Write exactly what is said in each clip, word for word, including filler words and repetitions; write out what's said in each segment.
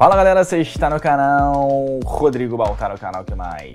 Fala galera, você está no canal Rodrigo Baltar, o canal que mais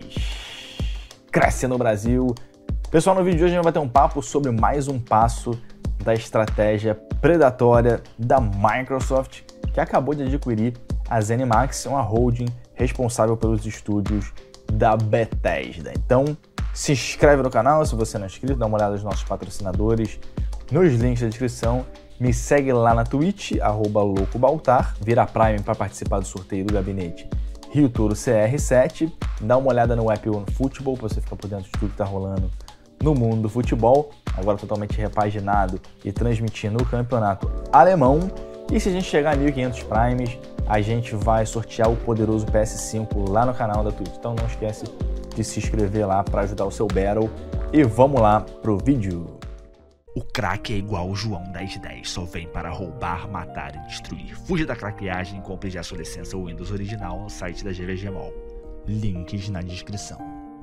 cresce no Brasil. Pessoal, no vídeo de hoje a gente vai ter um papo sobre mais um passo da estratégia predatória da Microsoft, que acabou de adquirir a ZeniMax, uma holding responsável pelos estúdios da Bethesda. Então, se inscreve no canal se você não é inscrito, dá uma olhada nos nossos patrocinadores nos links da descrição. Me segue lá na Twitch, arroba loucobaltar, vira Prime para participar do sorteio do gabinete Rio Toro C R sete, dá uma olhada no app OneFootball para você ficar por dentro de tudo que está rolando no mundo do futebol, agora totalmente repaginado e transmitindo o campeonato alemão. E se a gente chegar a mil e quinhentos Primes, a gente vai sortear o poderoso P S cinco lá no canal da Twitch. Então não esquece de se inscrever lá para ajudar o seu battle. E vamos lá pro vídeo. O craque é igual o João dez dez, só vem para roubar, matar e destruir. Fuja da craqueagem e compre já sua licença Windows original no site da G V G Mall. Links na descrição.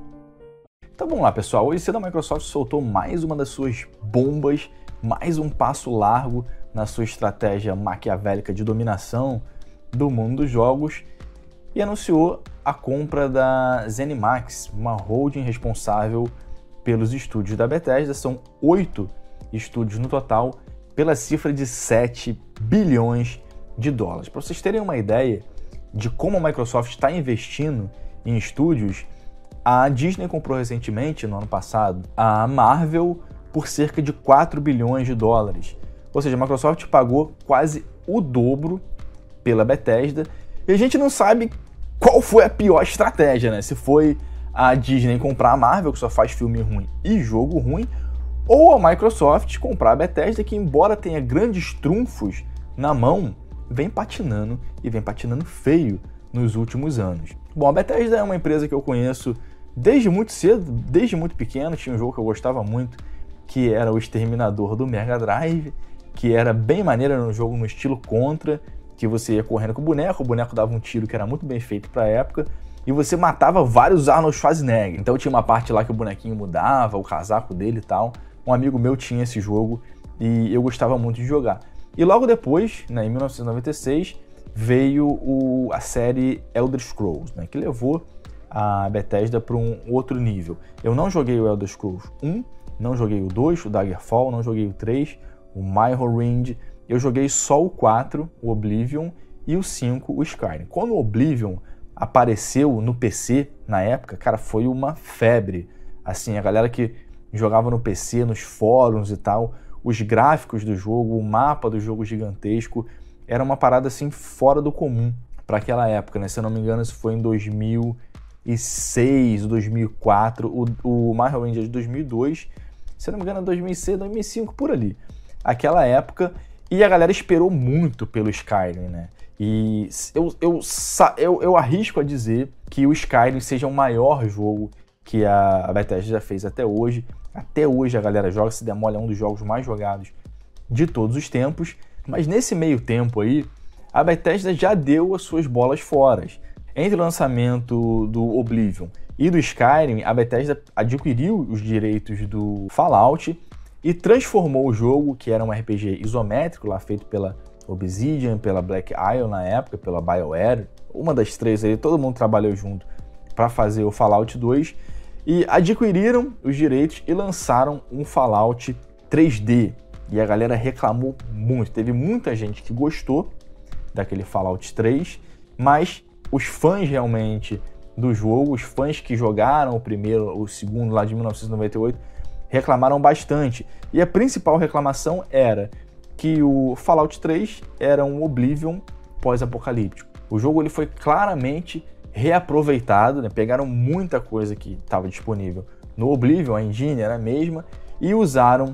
Então vamos lá, pessoal. Hoje cedo a Microsoft soltou mais uma das suas bombas, mais um passo largo na sua estratégia maquiavélica de dominação do mundo dos jogos e anunciou a compra da ZeniMax, uma holding responsável pelos estúdios da Bethesda. São oito estúdios no total, pela cifra de sete bilhões de dólares. Para vocês terem uma ideia de como a Microsoft está investindo em estúdios, a Disney comprou recentemente, no ano passado, a Marvel por cerca de quatro bilhões de dólares. Ou seja, a Microsoft pagou quase o dobro pela Bethesda e a gente não sabe qual foi a pior estratégia, né? Se foi a Disney comprar a Marvel, que só faz filme ruim e jogo ruim, ou a Microsoft comprar a Bethesda, que embora tenha grandes trunfos na mão, vem patinando e vem patinando feio nos últimos anos. Bom, a Bethesda é uma empresa que eu conheço desde muito cedo, desde muito pequeno. Tinha um jogo que eu gostava muito, que era o Exterminador do Mega Drive, que era bem maneiro, era um jogo no estilo Contra, que você ia correndo com o boneco, o boneco dava um tiro que era muito bem feito para a época, e você matava vários Arnold Schwarzenegger. Então tinha uma parte lá que o bonequinho mudava, o casaco dele e tal. Um amigo meu tinha esse jogo e eu gostava muito de jogar. E logo depois, né, em mil novecentos e noventa e seis, veio o, a série Elder Scrolls, né, que levou a Bethesda para um outro nível. Eu não joguei o Elder Scrolls um, não joguei o dois, o Daggerfall, não joguei o três, o Morrowind. Eu joguei só o quatro, o Oblivion, e o cinco, o Skyrim. Quando o Oblivion apareceu no P C na época, cara, foi uma febre. Assim, a galera que jogava no P C, nos fóruns e tal, os gráficos do jogo, o mapa do jogo gigantesco, era uma parada assim fora do comum para aquela época, né? Se eu não me engano, isso foi em dois mil e seis, dois mil e quatro, o, o Morrowind é de dois mil e dois, se eu não me engano, dois mil e seis, dois mil e cinco, por ali. Aquela época, e a galera esperou muito pelo Skyrim, né? E eu, eu, eu, eu arrisco a dizer que o Skyrim seja o maior jogo que a Bethesda já fez até hoje. Até hoje a galera joga, se demole, é um dos jogos mais jogados de todos os tempos. Mas nesse meio tempo aí, a Bethesda já deu as suas bolas fora. Entre o lançamento do Oblivion e do Skyrim, a Bethesda adquiriu os direitos do Fallout e transformou o jogo, que era um R P G isométrico, lá feito pela Obsidian, pela Black Isle na época, pela BioWare, uma das três aí, todo mundo trabalhou junto para fazer o Fallout dois, e adquiriram os direitos e lançaram um Fallout três D. E a galera reclamou muito, teve muita gente que gostou daquele Fallout três, mas os fãs realmente do jogo, os fãs que jogaram o primeiro, o segundo lá de mil novecentos e noventa e oito, reclamaram bastante. E a principal reclamação era que o Fallout três era um Oblivion pós-apocalíptico. O jogo ele foi claramente reaproveitado, né? Pegaram muita coisa que estava disponível no Oblivion, a engine era a mesma, e usaram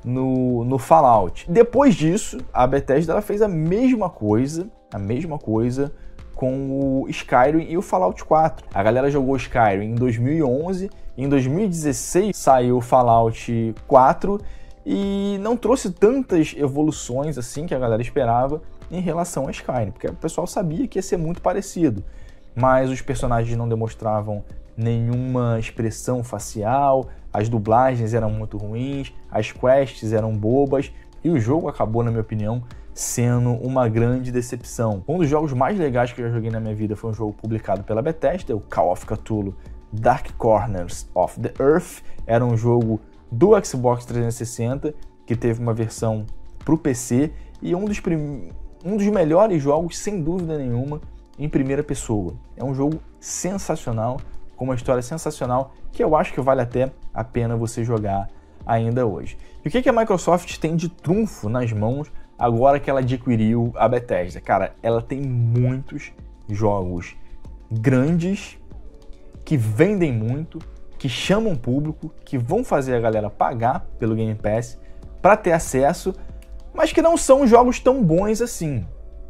no, no Fallout. Depois disso, a Bethesda ela fez a mesma coisa, a mesma coisa com o Skyrim e o Fallout quatro. A galera jogou Skyrim em dois mil e onze, em dois mil e dezesseis saiu o Fallout quatro, e não trouxe tantas evoluções assim que a galera esperava em relação a Skyrim, porque o pessoal sabia que ia ser muito parecido, mas os personagens não demonstravam nenhuma expressão facial, as dublagens eram muito ruins, as quests eram bobas, e o jogo acabou, na minha opinião, sendo uma grande decepção. Um dos jogos mais legais que eu já joguei na minha vida foi um jogo publicado pela Bethesda, o Call of Cthulhu Dark Corners of the Earth. Era um jogo do Xbox trezentos e sessenta, que teve uma versão para o P C, e um dos, prim... um dos melhores jogos, sem dúvida nenhuma, em primeira pessoa. É um jogo sensacional, com uma história sensacional, que eu acho que vale até a pena você jogar ainda hoje. E o que a Microsoft tem de trunfo nas mãos agora que ela adquiriu a Bethesda? Cara, ela tem muitos jogos grandes, que vendem muito, que chamam público, que vão fazer a galera pagar pelo Game Pass para ter acesso, mas que não são jogos tão bons assim.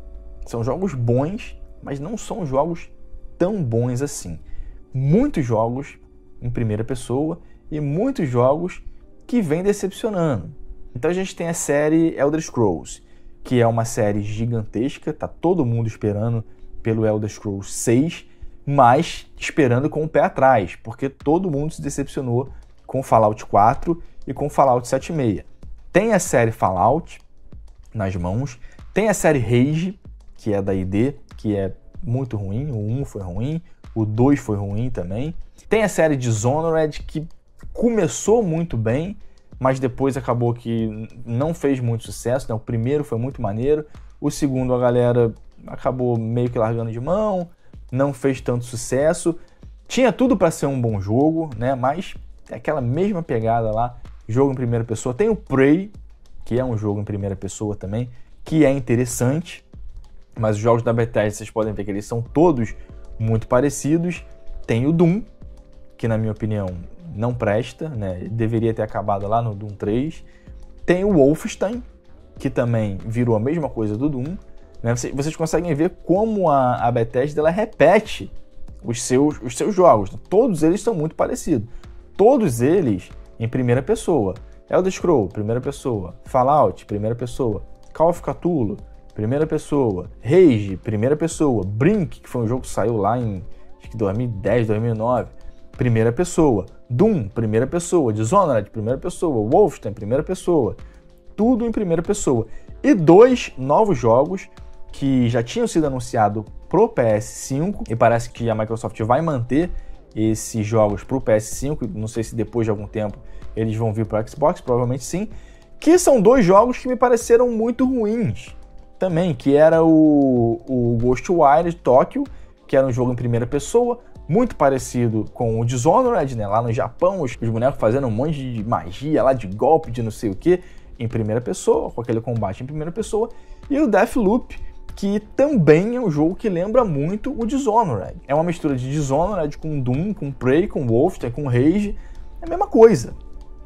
São jogos bons, mas não são jogos tão bons assim. Muitos jogos em primeira pessoa e muitos jogos que vêm decepcionando. Então a gente tem a série Elder Scrolls, que é uma série gigantesca, tá todo mundo esperando pelo Elder Scrolls seis, mas esperando com o pé atrás, porque todo mundo se decepcionou com Fallout quatro e com Fallout sete ponto seis. Tem a série Fallout nas mãos, tem a série Rage, que é da I D, que é muito ruim, o um foi ruim, o dois foi ruim também. Tem a série Dishonored, que começou muito bem, mas depois acabou que não fez muito sucesso, né? O primeiro foi muito maneiro, o segundo a galera acabou meio que largando de mão, não fez tanto sucesso. Tinha tudo para ser um bom jogo, né? Mas é aquela mesma pegada lá, jogo em primeira pessoa. Tem o Prey, que é um jogo em primeira pessoa também, que é interessante, mas os jogos da Bethesda, vocês podem ver que eles são todos muito parecidos. Tem o Doom, que na minha opinião não presta, né? Deveria ter acabado lá no Doom três. Tem o Wolfenstein, que também virou a mesma coisa do Doom. Né? Vocês, vocês conseguem ver como a, a Bethesda ela repete os seus, os seus jogos. Todos eles são muito parecidos. Todos eles em primeira pessoa. Elder Scrolls, primeira pessoa. Fallout, primeira pessoa. Call of Cthulhu, primeira pessoa. Rage, primeira pessoa. Brink, que foi um jogo que saiu lá em acho que dois mil e dez, dois mil e nove, primeira pessoa. Doom, primeira pessoa. Dishonored, primeira pessoa. Wolfenstein, primeira pessoa. Tudo em primeira pessoa. E dois novos jogos que já tinham sido anunciados pro P S cinco, e parece que a Microsoft vai manter esses jogos pro P S cinco, não sei se depois de algum tempo eles vão vir pro Xbox, provavelmente sim, que são dois jogos que me pareceram muito ruins também, que era o, o Ghostwire Tokyo, que era um jogo em primeira pessoa, muito parecido com o Dishonored, né? Lá no Japão, os, os bonecos fazendo um monte de magia lá, de golpe, de não sei o que, em primeira pessoa, com aquele combate em primeira pessoa, e o Deathloop, que também é um jogo que lembra muito o Dishonored. É uma mistura de Dishonored com Doom, com Prey, com Wolfenstein, com Rage, é a mesma coisa.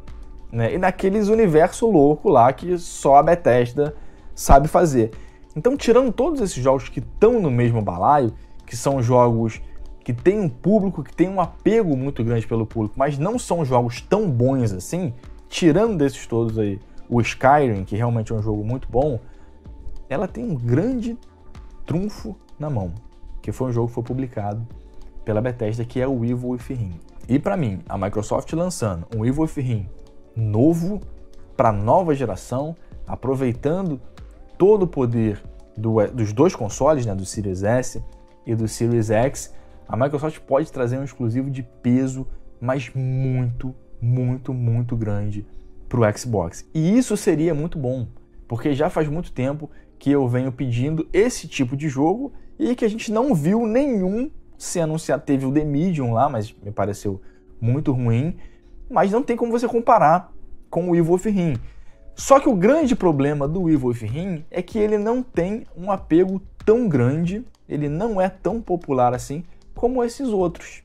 Né? E naqueles universo louco lá que só a Bethesda sabe fazer. Então, tirando todos esses jogos que estão no mesmo balaio, que são jogos que têm um público, que tem um apego muito grande pelo público, mas não são jogos tão bons assim, tirando desses todos aí, o Skyrim, que realmente é um jogo muito bom, ela tem um grande trunfo na mão, que foi um jogo que foi publicado pela Bethesda, que é o Evil Within. E para mim, a Microsoft lançando um Evil Within novo, para nova geração, aproveitando todo o poder do, dos dois consoles, né, do Series S e do Series X, a Microsoft pode trazer um exclusivo de peso, mas muito, muito, muito grande para o Xbox. E isso seria muito bom, porque já faz muito tempo que eu venho pedindo esse tipo de jogo e que a gente não viu nenhum ser anunciado. Teve o The Medium lá, mas me pareceu muito ruim, mas não tem como você comparar com o Evil Within. Só que o grande problema do Evil Within é que ele não tem um apego tão grande, ele não é tão popular assim como esses outros.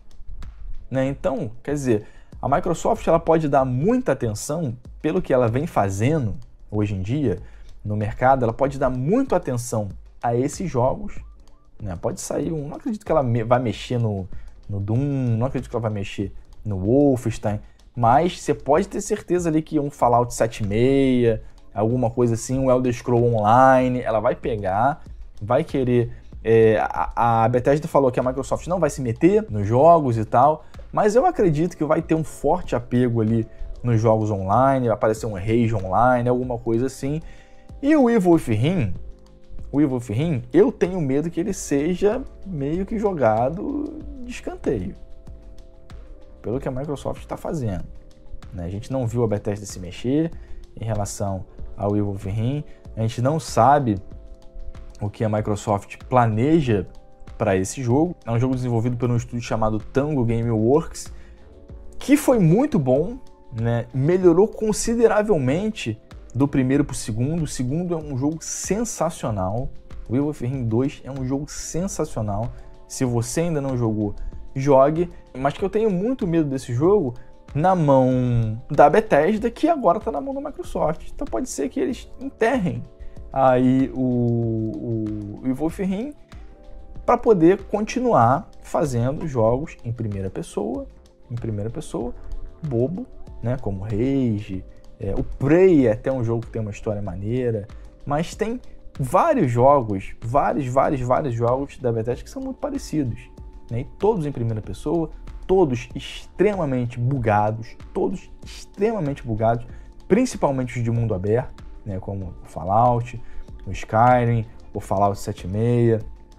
Né? Então, quer dizer, a Microsoft ela pode dar muita atenção pelo que ela vem fazendo hoje em dia no mercado, ela pode dar muita atenção a esses jogos, né? Pode sair um... Não acredito que ela me, vai mexer no, no Doom, não acredito que ela vai mexer no Wolfenstein, mas você pode ter certeza ali que um Fallout sete ponto seis, alguma coisa assim, um Elder Scrolls Online, ela vai pegar, vai querer... É, a, a Bethesda falou que a Microsoft não vai se meter nos jogos e tal, mas eu acredito que vai ter um forte apego ali nos jogos online, vai aparecer um Rage Online, alguma coisa assim. E o Evil Within, o Evil Within, eu tenho medo que ele seja meio que jogado de escanteio, pelo que a Microsoft está fazendo, né? A gente não viu a Bethesda se mexer em relação ao Evil Within, a gente não sabe o que a Microsoft planeja para esse jogo. É um jogo desenvolvido por um estúdio chamado Tango Gameworks, que foi muito bom, né? Melhorou consideravelmente do primeiro para o segundo. O segundo é um jogo sensacional. O Evil Within dois é um jogo sensacional. Se você ainda não jogou, jogue. Mas que eu tenho muito medo desse jogo na mão da Bethesda, que agora está na mão da Microsoft. Então pode ser que eles enterrem aí o, o, o Evil Within para poder continuar fazendo jogos em primeira pessoa, em primeira pessoa, bobo, né? Como Rage. É, o Prey é até um jogo que tem uma história maneira, mas tem vários jogos, vários, vários, vários jogos da Bethesda que são muito parecidos, né? E todos em primeira pessoa, todos extremamente bugados, todos extremamente bugados, principalmente os de mundo aberto, né? Como o Fallout, o Skyrim, o Fallout sete seis.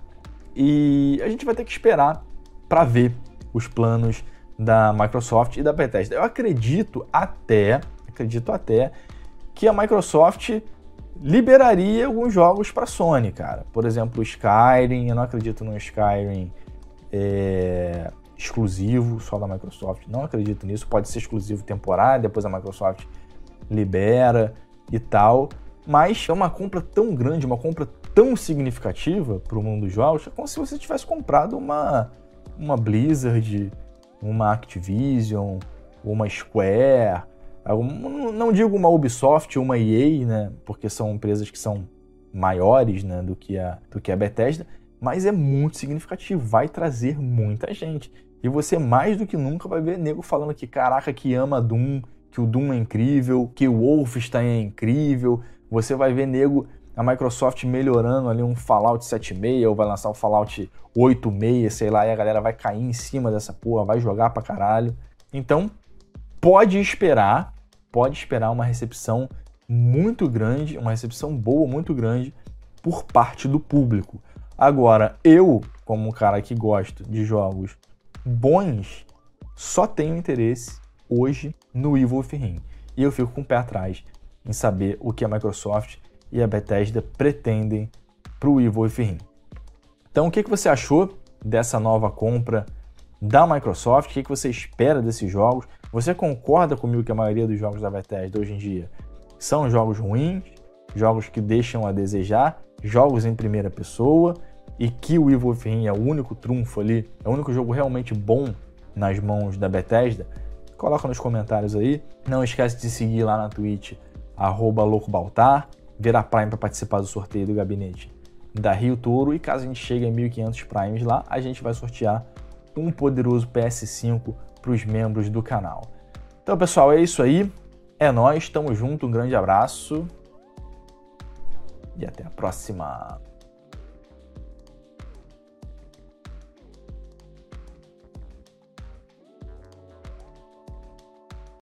E a gente vai ter que esperar para ver os planos da Microsoft e da Bethesda. Eu acredito até, acredito até que a Microsoft liberaria alguns jogos para a Sony, cara. Por exemplo, o Skyrim. Eu não acredito no Skyrim é, exclusivo só da Microsoft. Não acredito nisso. Pode ser exclusivo temporário, depois a Microsoft libera e tal. Mas é uma compra tão grande, uma compra tão significativa para o mundo dos jogos, é como se você tivesse comprado uma, uma Blizzard, uma Activision, uma Square, não digo uma Ubisoft ou uma E A, né, porque são empresas que são maiores, né, do que a, do que a Bethesda, mas é muito significativo, vai trazer muita gente. E você mais do que nunca vai ver nego falando que caraca, que ama Doom, que o Doom é incrível, que o Wolfenstein é incrível. Você vai ver nego, a Microsoft melhorando ali um Fallout sete seis, ou vai lançar o Fallout oito seis, sei lá, e a galera vai cair em cima dessa porra, vai jogar pra caralho. Então, pode esperar, pode esperar uma recepção muito grande, uma recepção boa, muito grande, por parte do público. Agora, eu, como um cara que gosto de jogos bons, só tenho interesse hoje no Evil Within. E eu fico com o pé atrás em saber o que a Microsoft e a Bethesda pretendem para o Evil Within. Então, o que você achou dessa nova compra da Microsoft? O que você espera desses jogos? Você concorda comigo que a maioria dos jogos da Bethesda hoje em dia são jogos ruins, jogos que deixam a desejar, jogos em primeira pessoa, e que o Evil Within é o único trunfo ali, é o único jogo realmente bom nas mãos da Bethesda? Coloca nos comentários aí. Não esquece de seguir lá na Twitch, arroba loucobaltar, ver a Prime para participar do sorteio do gabinete da Rio Toro, e caso a gente chegue a mil e quinhentos Primes lá, a gente vai sortear um poderoso P S cinco para os membros do canal. Então, pessoal, é isso aí. É nóis, tamo junto, um grande abraço e até a próxima.